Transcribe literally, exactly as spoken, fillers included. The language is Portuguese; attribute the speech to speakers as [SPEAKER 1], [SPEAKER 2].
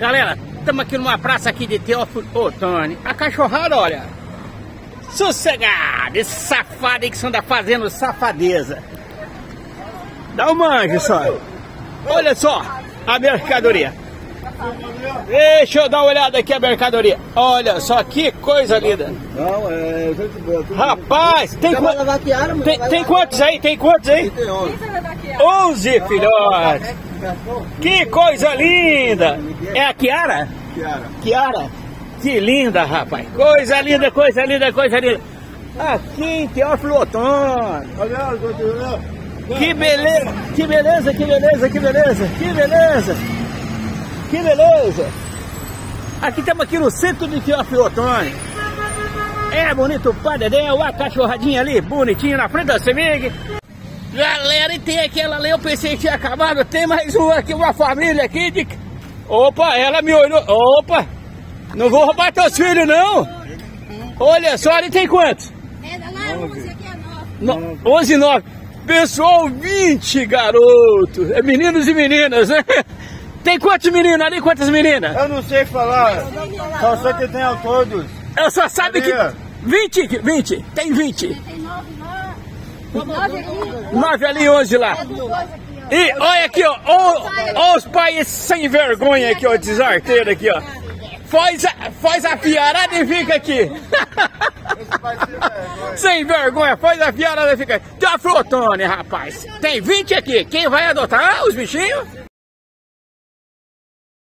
[SPEAKER 1] Galera, estamos aqui numa praça aqui de Teófilo Otoni. A cachorrada, olha, sossegada, esse safado aí que só anda fazendo safadeza. Dá um manjo só. Olha só a mercadoria. Deixa eu dar uma olhada aqui a mercadoria. Olha só que coisa linda.
[SPEAKER 2] Não, é...
[SPEAKER 1] Rapaz, tem, qu... tem, tem quantos aí? Tem quantos aí? onze filhotes. Que coisa linda. É a Kiara?
[SPEAKER 2] Kiara.
[SPEAKER 1] Kiara. Que linda, rapaz. Coisa linda, coisa linda, coisa linda. Aqui em Teófilo Otoni. Que beleza, que beleza, que beleza, que beleza, que beleza. Que beleza! Aqui estamos aqui no centro de Teófilo Otoni. É bonito o Padedel, a cachorradinha ali, bonitinho na frente da Semig. Galera, e tem aquela ali, eu pensei que tinha acabado, tem mais uma aqui, uma família aqui de... Opa, ela me olhou, opa, não vou roubar teus filhos não. Olha só, ali tem quantos?
[SPEAKER 3] É, lá onze, aqui é nove.
[SPEAKER 1] onze e nove. Pessoal, vinte garotos, é meninos e meninas, né? Tem quantos meninos ali? Quantas meninas?
[SPEAKER 2] Eu não sei falar, só sei que tem a todos.
[SPEAKER 1] Eu só sabe que... vinte, vinte, tem vinte.
[SPEAKER 3] Tem nove lá, nove aqui.
[SPEAKER 1] nove ali e onze lá. E olha aqui, ó, ó os pais sem vergonha aqui, ó, desarteiro aqui, ó. Faz a, faz a fiarada e fica aqui. Sem vergonha, faz a fiarada e fica aqui. Teófilo Otoni, rapaz. Tem vinte aqui, quem vai adotar? Ah, os bichinhos?